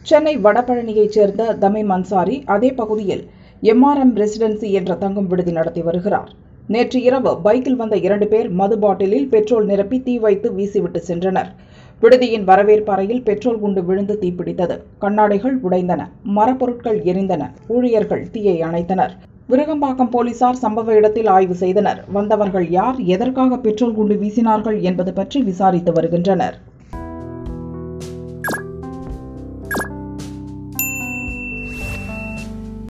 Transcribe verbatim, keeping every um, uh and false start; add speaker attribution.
Speaker 1: சென்னை வடபழனியைச் சேர்ந்த தமீம் அன்சாரி அதே பகுதியில் எம்ஆர்எம் ரெசிடென்சி என்ற தங்கும் விடுதி நடத்தி வருகிறார். நேற்று இரவு பைக்கில் வந்த இரண்டு பேர் மது பாட்டிலில் பெட்ரோல் நிரப்பி தீ வைத்து வீசிவிட்டு சென்றனர். விடுதியின் வரவேற்பு அறையில் பெட்ரோல் குண்டு விழுந்து தீப்பிடித்தது. கண்ணாடிகள் உடைந்தன, மரப்பொருட்கள் எரிந்தன. ஊழியர்கள் தீயை அணைத்தனர். விருகம்பாக்கம் போலீசார் சம்பவ இடத்தில் ஆய்வு செய்தனர். வந்தவர்கள் யார், எதற்காக பெட்ரோல் குண்டு வீசினார்கள் என்பது பற்றி விசாரித்து வருகின்றனர்.